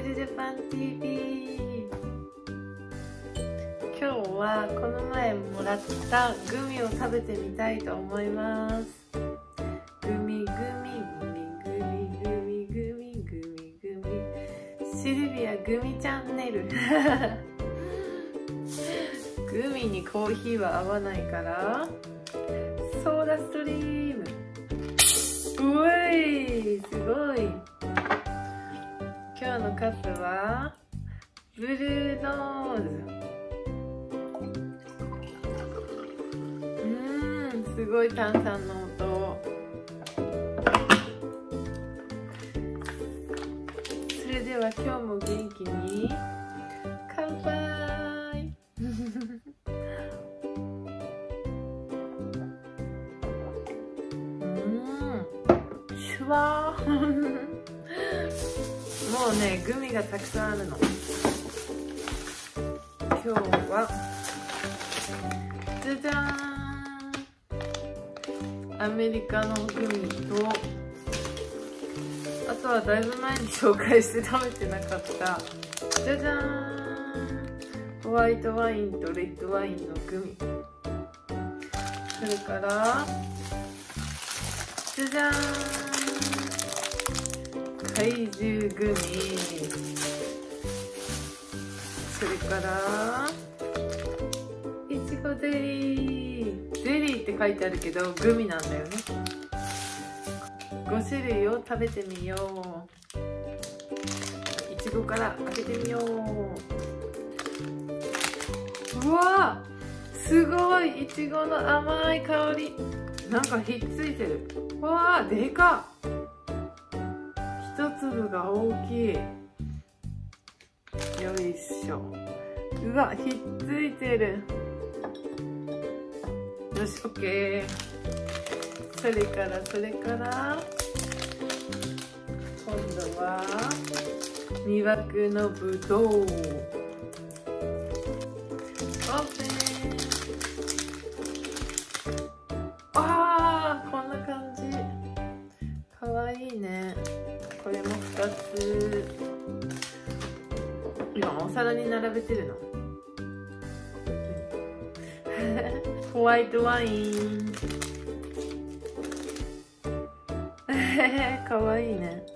ルジャパン TV。 今日はこの前もらったグミを食べてみたいと思います。グミグミグミグミグミグミグミグミシルビアグミチャンネルグミにコーヒーは合わないからソーダストリーム。うい、すごい。今日のカップはブルーノーズ。すごい炭酸の音。それでは今日も元気に乾杯シュワーもうね、グミがたくさんあるの。今日はじゃじゃーん、アメリカのグミと、あとはだいぶ前に紹介して食べてなかったじゃじゃーん、ホワイトワインとレッドワインのグミ。それからじゃじゃーん、怪獣グミ。それからいちごゼリー。ゼリーって書いてあるけどグミなんだよね。5種類を食べてみよう。いちごから開けてみよう。うわー、すごい、いちごの甘い香り。なんかひっついてる。うわー、でかっ。一粒が大きい。よいしょ。うわ、ひっついてる。よし、オッケー。それから今度は魅惑のぶどう。オープン。あー、こんな感じ。かわいいね。これも2つ。今お皿に並べてるのホワイトワインかわいいね。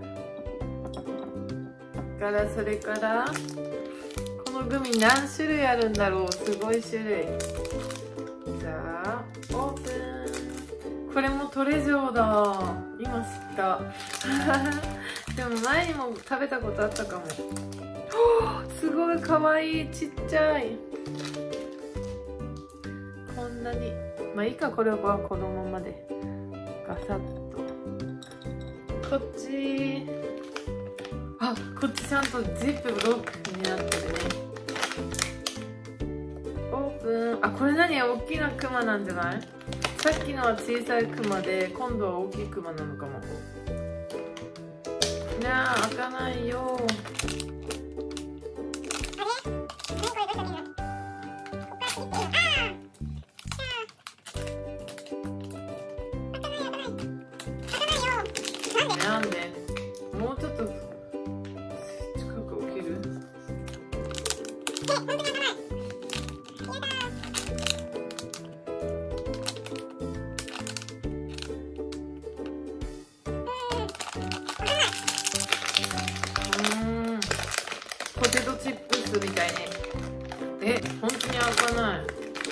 それからこのグミ何種類あるんだろう。すごい種類。じゃあオープン。これもトレジョーだ。今知ったでも前にも食べたことあったかも。すごいかわいい、ちっちゃい。こんなに、まあいいか、これはこのままでガサッと。こっち、あ、こっちちゃんとジップロックになってるね。オープン。あ、これ何、大きなクマなんじゃない？さっきのは小さいクマで、今度は大きいクマなのかも。いやー、開かないよ。なんで？もうちょっと近く起きる？ポテトチップスみたいね。本当に開かない。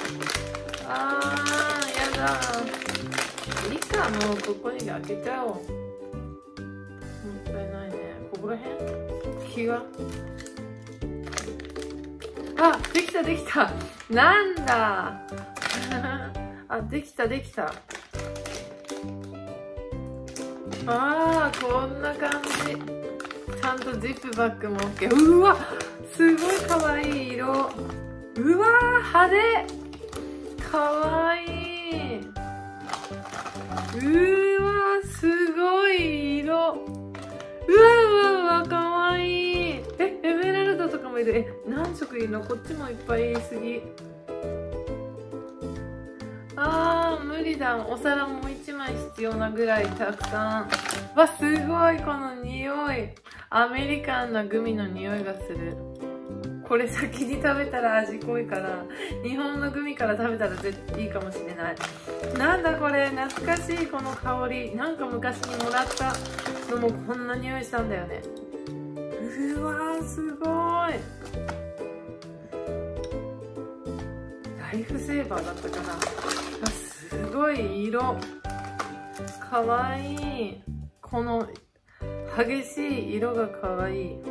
あー、やだ。いいか、もうここに開けちゃおう。もったいないね。ここら辺？日が。あ、できたできた。なんだあ、できた。あー、こんな感じ。ちゃんとジップバッグも OK。 うわ、すごいかわいい色。うわー、派手。かわいい。うわ、すごい色。うわ、かわいい。エメラルドとかもいる。何色いるの？こっちもいっぱい入れすぎ。あー、無理だ。お皿もう1枚必要なぐらいたくさん。 わ、すごいこの匂い。アメリカンなグミの匂いがする。これ先に食べたら味濃いから、日本のグミから食べたら絶対いいかもしれない。なんだこれ、懐かしいこの香り。なんか昔にもらったのもこんな匂いしたんだよね。うわー、すごい。ライフセーバーだったかな。すごい色。かわいい。この激しい色がかわいい。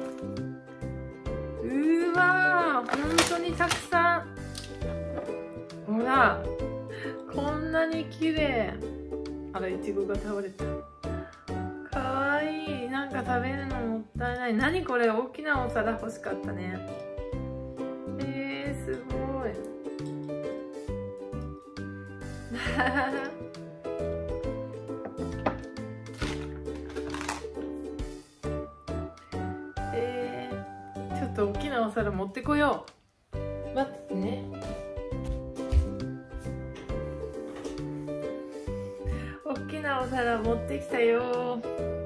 うわー、本当にたくさん。ほら、こんなに綺麗。あら、いちごが倒れた。かわいい。なんか食べるのもったいない。何これ、大きなお皿欲しかったね。すごい。ちょっと大きなお皿持ってこよう。待ってね。大きなお皿持ってきたよ。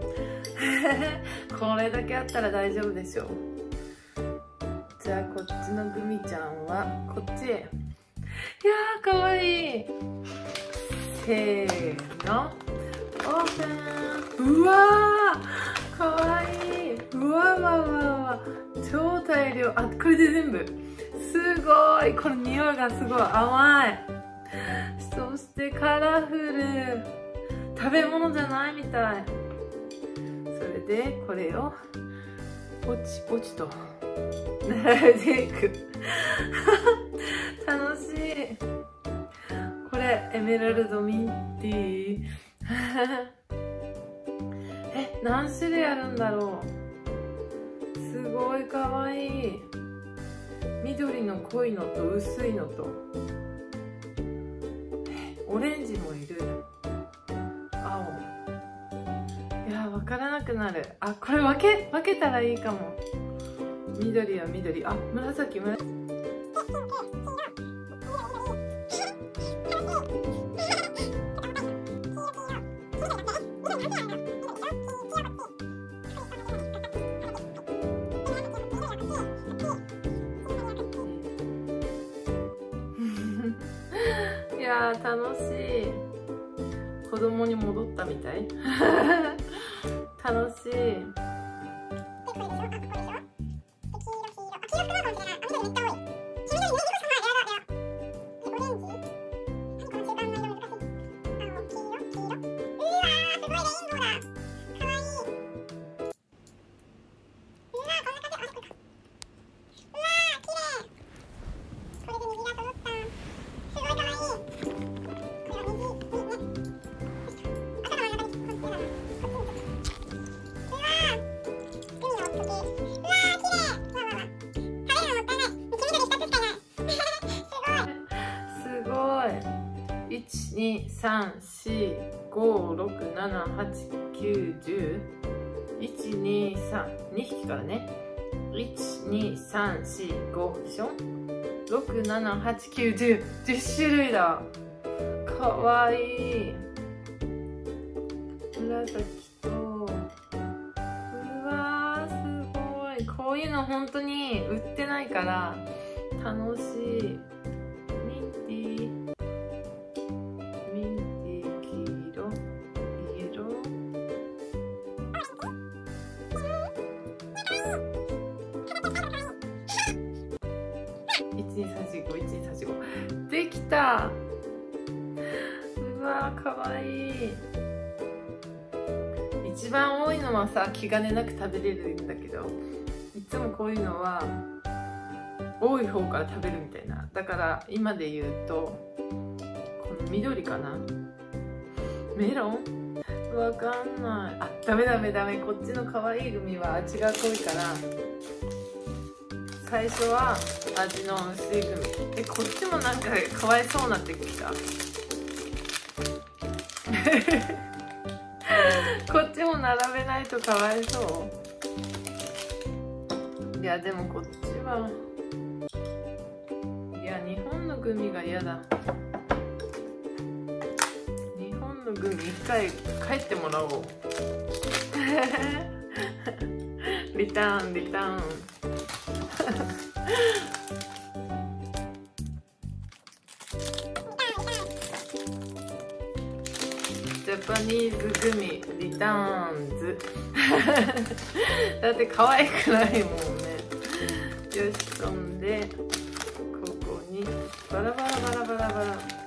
これだけあったら大丈夫でしょう。じゃあこっちのグミちゃんはこっちへ。いやーかわいい。せーの、オープン。うわーかわいい。うわわわわ、超大量。あ、これで全部。すごい。この匂いがすごい甘い。そしてカラフル。食べ物じゃないみたい。それでこれをポチポチと並べていく。楽しい。これエメラルドミンティー。何種類あるんだろう。すごいかわいい。緑の濃いのと薄いのと、オレンジもいる。青。いや、わからなくなる。あ、これ分けたらいいかも。緑は緑。あ、紫。いやー、楽しい。子供に戻ったみたい。楽しい。123456789101232匹からね。12345でしょ。6789101種類だ。かわいい。紫と、うわー、すごい。こういうの本当に売ってないから楽しい。できた。うわー、かわいい。一番多いのはさ、気兼ねなく食べれるんだけど、いつもこういうのは多い方から食べるみたいな。だから今で言うとこの緑かな。メロン、わかんない。あ、ダメ。こっちのかわいいグミは味が濃いから、最初は味の薄いグミ。こっちもなんかかわいそうになってきた。こっちも並べないとかわいそう。いや、でもこっちは、いや、日本のグミが嫌だ。日本のグミ一回帰ってもらおう。 リターンリターン。ジャパニーズグミリターンズ。だって可愛くないもんね。よし、そんでここにバラバラバラバラバラ。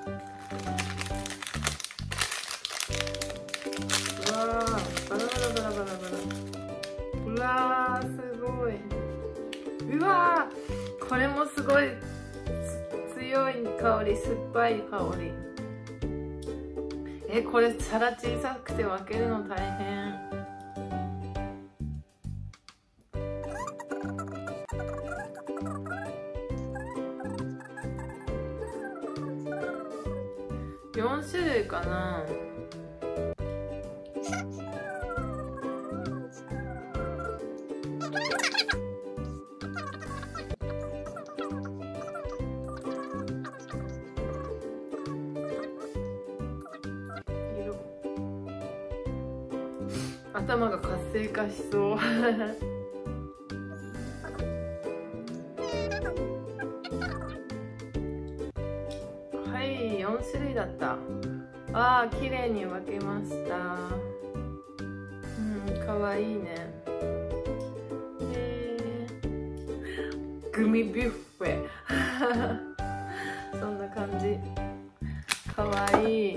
うわー、バラバラバラバラバラ。うわー、すごい。うわー、これもすごい強い香り、酸っぱい香り。これ皿小さくて分けるの大変。4種類かな。頭が活性化しそう。はい、4種類だった。あー、綺麗に分けました。かわいいね。グミビュッフェ。そんな感じ。かわいい。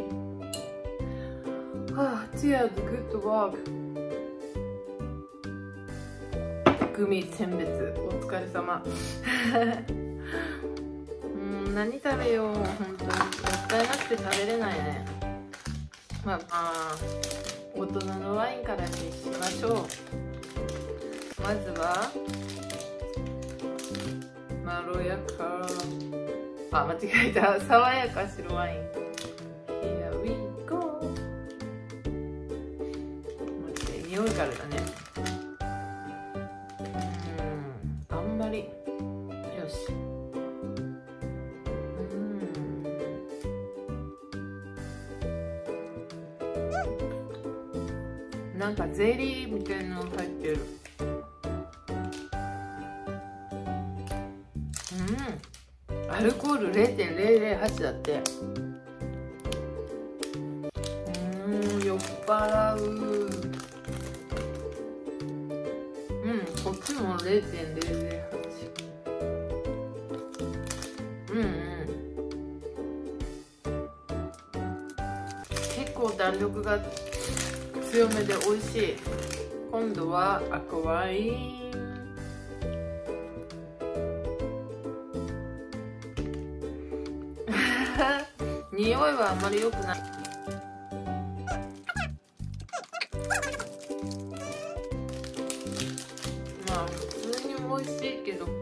はあ、Cheers, good work。グミ選別お疲れ様。何食べよう。本当にもったいなくて食べれないね。まあ大人のワインからにしましょう。まずはまろやか、間違えた、爽やか白ワイン。 Here we go。 待って、匂いからだね。あんまり。よし。なんかゼリーみたいなの入ってる。アルコール 0.008 だって。酔っ払う。こっちも 0.008。結構弾力が強めで美味しい。今度は赤ワイン。匂いはあんまり良くない。まあ普通に美味しいけど、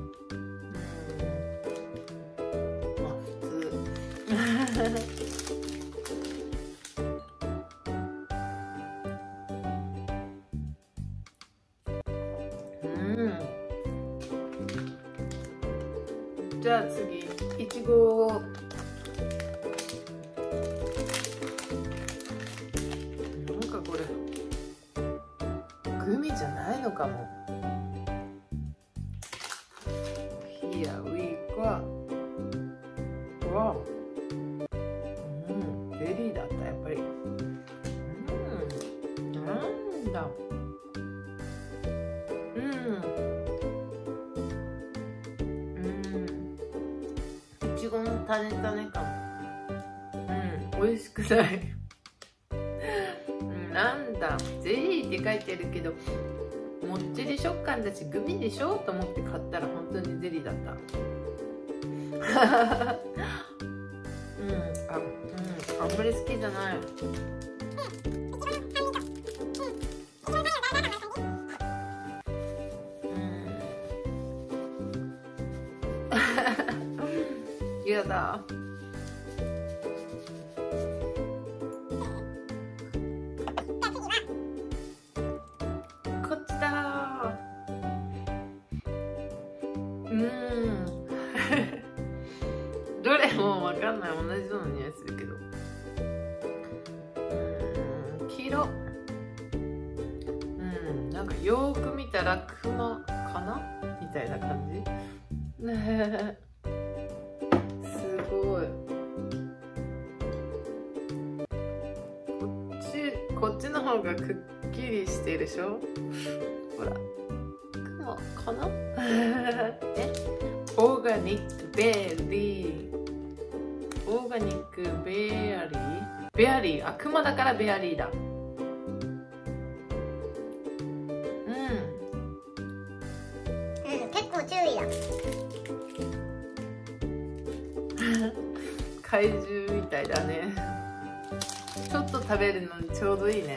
まあ普通。じゃあ次、いちご。なんかこれグミじゃないのかも。Here we go。わお、ゼリーだった、やっぱり。なんだ。いちごの種々かも。美味しくない。なんだ、ゼリーって書いてるけどもっちり食感だしグミでしょと思って買ったら本当にゼリーだった。あんまり好きじゃない。やだ。こっちだ。どれもわかんない。同じような匂いするけど。黄色。 なんかよーく見たらクマかなみたいな感じね。すごい。こっちの方がくっきりしてるでしょ。ほら、クマかなオーガニックベリー。オーガニックベアリー。ベアリー。あ、クマだからベアリーだ。 結構注意だ。 怪獣みたいだね。ちょっと食べるのにちょうどいいね。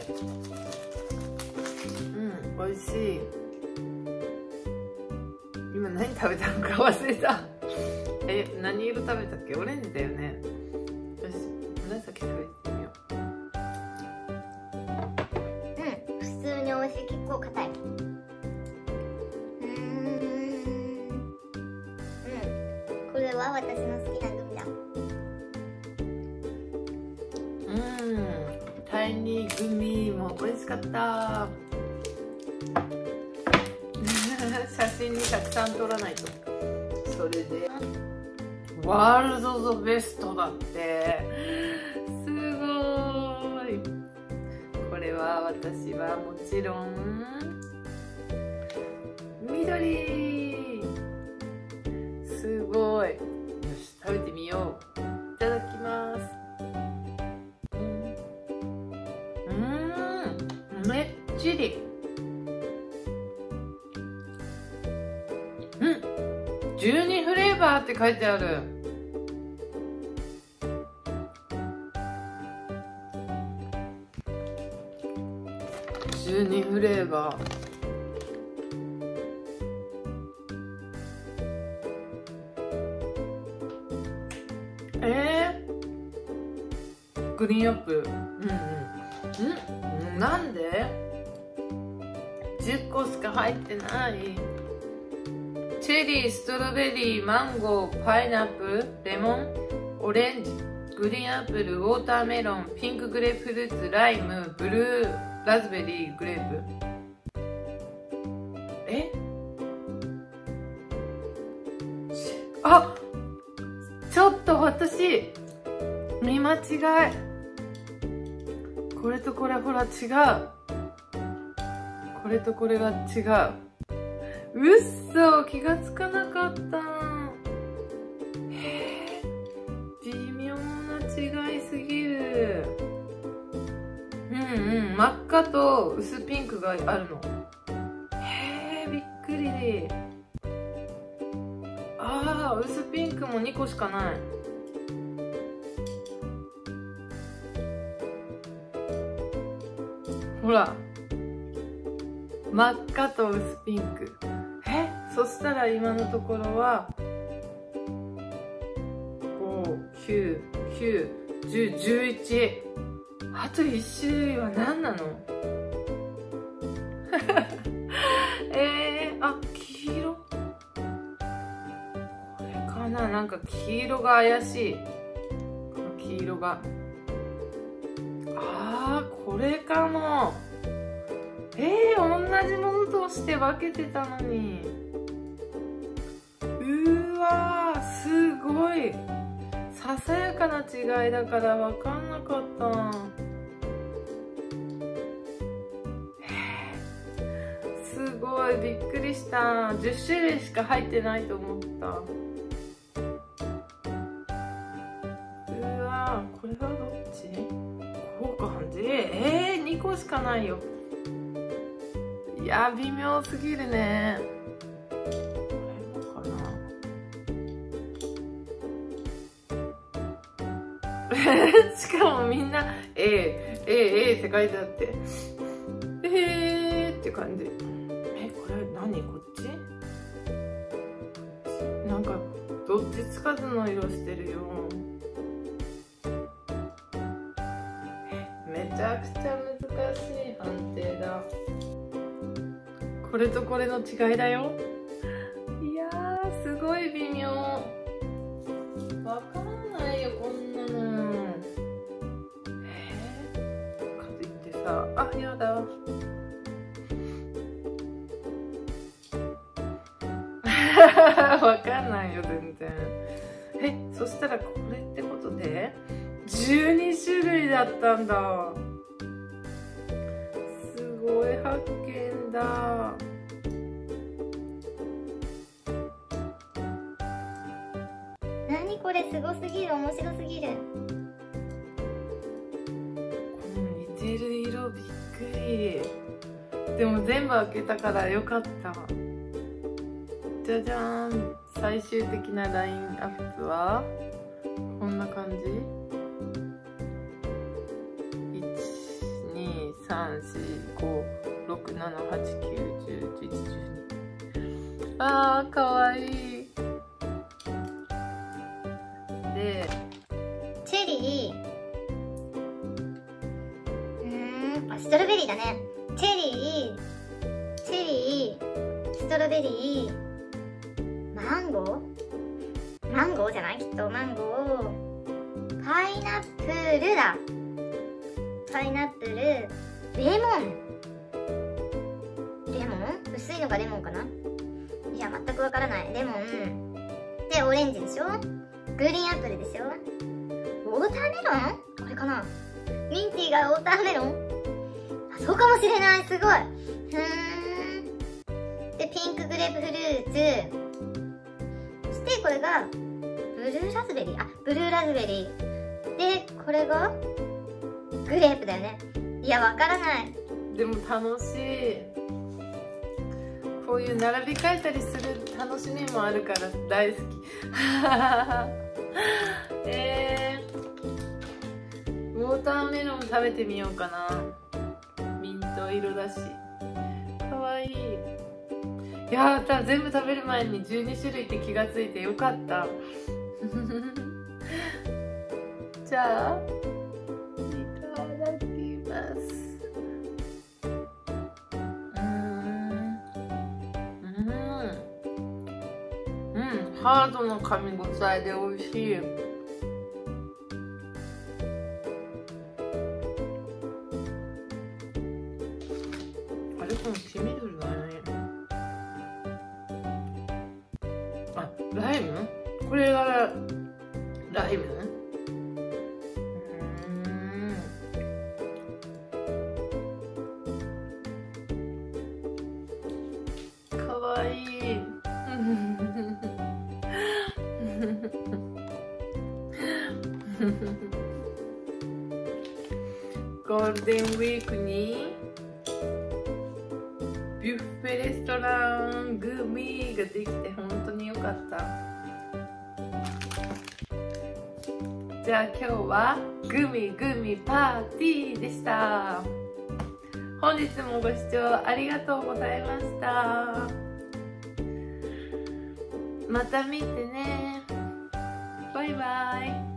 美味しい。今何食べたのか忘れた。何色食べたっけ？オレンジだよね。よし、紫食べてみよう。普通に美味しい。結構硬い。これは私の好きなグミだ。 タイニーグミも美味しかった。写真にたくさん撮らないと。それでワールドのベストだって。すごい。これは私はもちろん緑。すごい。よし、食べてみよう。いただきます。めっちり。12フレーバーって書いてある。12フレーバー。グリーンアップル。なんで10個しか入ってない。チェリー、ストロベリー、マンゴー、パイナップル、レモン、オレンジ、グリーンアップル、ウォーターメロン、ピンクグレープフルーツ、ライム、ブルー、ラズベリー、グレープ。あ、ちょっと私見間違い。これとこれほら違う。これとこれが違う。うっそ、気がつかなかった。微妙な違いすぎる。真っ赤と薄ピンクがあるの。びっくり。薄ピンクも2個しかない。ほら、真っ赤と薄ピンク。そしたら今のところは5、9、9、10、11。あと1種類は何なの？黄色？これかな？なんか黄色が怪しい。この黄色が。これかも。同じものとして分けてたのに。うわー、すごい。ささやかな違いだから分かんなかった。すごい、びっくりした。10種類しか入ってないと思った。うわー、これはどっち？こうか感じ？2個しかないよ。いや、微妙すぎるね。これもかな。しかもみんな A って書いてあってって感じ。これ何？こっち？なんかどっちつかずの色してるよ。めちゃくちゃ難しい判定だ。これとこれの違いだよ。いやー、すごい微妙。わかんないよ、こんなの。かといってさ、やだ。 かんないよ全然。そしたらこれってことで12種類だったんだ。すごい発見だ。 何これ、すごすぎる、面白すぎる。 似てる色びっくり。でも全部開けたからよかった。じゃじゃーん。最終的なラインアップはこんな感じ。123456789101112。あーかわいい。でチェリー、ストロベリーだね。チェリー、ストロベリー、マンゴーじゃない、きっとマンゴー、パイナップルだ。パイナップル、レモン薄いのがレモンかな。いや、全くわからない。レモンで、オレンジでしょ。グリーンアップルでしょ。ウォーターメロン、これかな。ミンティがウォーターメロン、あ、そうかもしれない。すごい。で、ピンクグレープフルーツ、そしてこれがブルーラズベリー、で、これがグレープだよね。いや、わからない。 でも楽しい。こういう並び替えたりする楽しみもあるから大好き。ウォーターメロン食べてみようかな。ミント色だしかわいい。いやー、全部食べる前に12種類って気がついてよかった。じゃあいただきます。ハードの噛み応えで美味しい。あれ、この黄緑はね、あ、ライム？これがライム？かわいい。ゴールデンウィークにビュッフェレストラングミができて本当に良かった。じゃあ今日はグミパーティーでした。本日もご視聴ありがとうございました。また見てね。バイバイ。